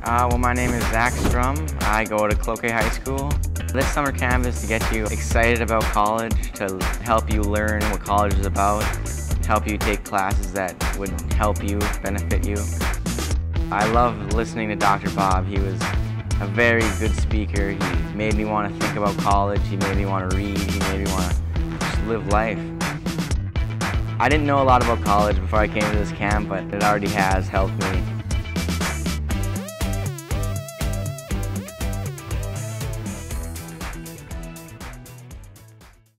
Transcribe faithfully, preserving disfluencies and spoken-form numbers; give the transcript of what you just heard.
Uh, well, my name is Zack. I go to Cloquet High School. This summer camp is to get you excited about college, to help you learn what college is about, help you take classes that would help you, benefit you. I love listening to Doctor Bob. He was a very good speaker. He made me want to think about college. He made me want to read. He made me want to just live life. I didn't know a lot about college before I came to this camp, but it already has helped me